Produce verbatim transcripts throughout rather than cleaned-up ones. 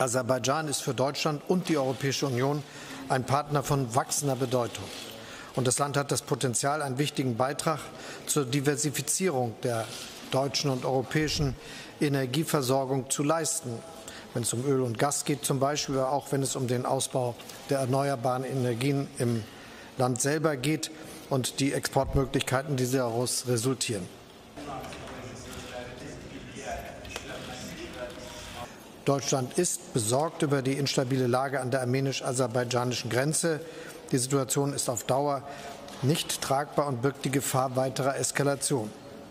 Aserbaidschan ist für Deutschland und die Europäische Union ein Partner von wachsender Bedeutung. Und das Land hat das Potenzial, einen wichtigen Beitrag zur Diversifizierung der deutschen und europäischen Energieversorgung zu leisten, wenn es um Öl und Gas geht zum Beispiel, aber auch wenn es um den Ausbau der erneuerbaren Energien im Land selber geht und die Exportmöglichkeiten, die daraus resultieren. Deutschland ist besorgt über die instabile Lage an der armenisch-aserbaidschanischen Grenze. Die Situation ist auf Dauer nicht tragbar und birgt die Gefahr weiterer Eskalation.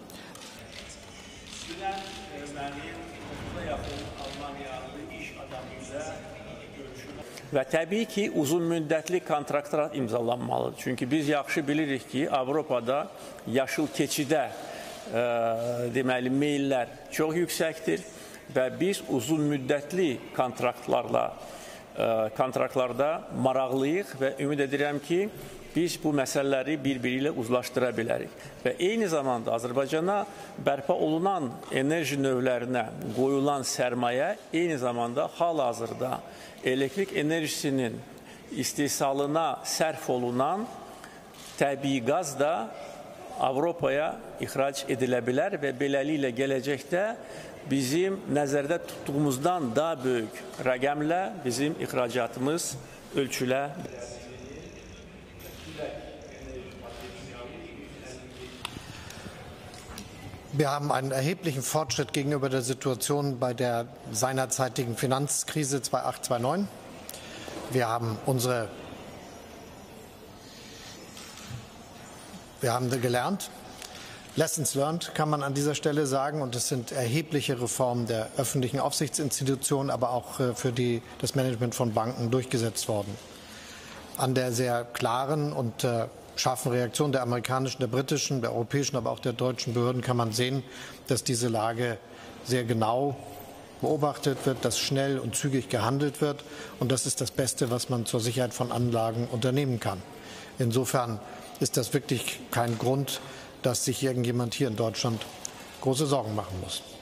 Və təbii ki, uzun müddətli kontraktlar imzalanmalıdır. Çünki biz yaxşı bilirik ki, Avropada yaşıl keçidə e, deməli meyllər çox yüksəkdir və biz uzun müddətli kontraktlarla e, kontraktlarda maraqlıyıq və ümid edirəm ki, biz bu məsələləri bir-biri ilə uzlaşdıra bilərik. Və eyni zamanda Azərbaycana bərpa olunan enerji növlərinə qoyulan sərmayə eyni zamanda hal-hazırda elektrik enerjisinin istehsalına sərf olunan təbii qaz da Avropaya ixrac edilə bilər və beləliklə gələcəkdə bizim nəzərdə tutduğumuzdan daha böyük rəqəmlə bizim ixracatımız ölçülə bilər. Wir haben einen erheblichen Fortschritt gegenüber der Situation bei der seinerzeitigen Finanzkrise zweitausendacht zweitausendneun. Wir haben unsere, wir haben gelernt, Lessons learned kann man an dieser Stelle sagen, und es sind erhebliche Reformen der öffentlichen Aufsichtsinstitutionen, aber auch für die, das Management von Banken durchgesetzt worden. An der sehr klaren und äh, scharfen Reaktion der amerikanischen, der britischen, der europäischen, aber auch der deutschen Behörden kann man sehen, dass diese Lage sehr genau beobachtet wird, dass schnell und zügig gehandelt wird. Und das ist das Beste, was man zur Sicherheit von Anlagen unternehmen kann. Insofern ist das wirklich kein Grund, dass sich irgendjemand hier in Deutschland große Sorgen machen muss.